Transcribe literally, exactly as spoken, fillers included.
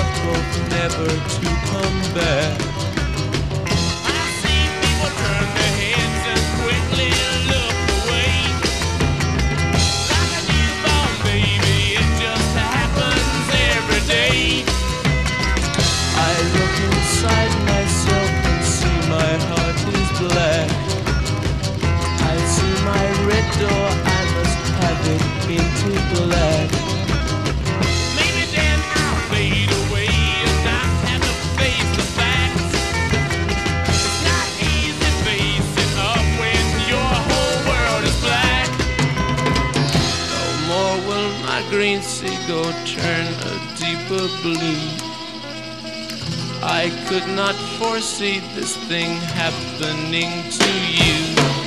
left both never to come back. I see people turn their heads and quickly look away. Like a newborn baby, it just happens every day. I look inside myself and see my heart is black. I see my red door, I must have it painted black. Maybe then I'll fade away and not have to face the facts. It's not easy facing up when your whole world is black. No more will my green seagull turn a deeper blue. I could not foresee this thing happening to you.